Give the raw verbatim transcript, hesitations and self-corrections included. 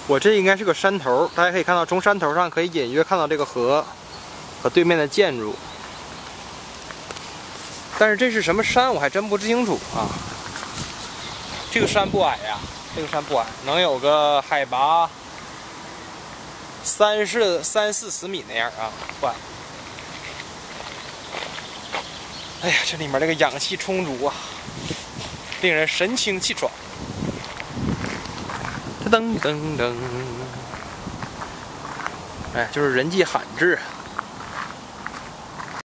我这应该是个山头，大家可以看到，从山头上可以隐约看到这个河和对面的建筑。但是这是什么山，我还真不清楚啊。这个山不矮呀，这个山不矮，能有个海拔三四三四十米那样啊，不矮。哎呀，这里面这个氧气充足啊，令人神清气爽。噔噔噔，哎，就是人迹罕至。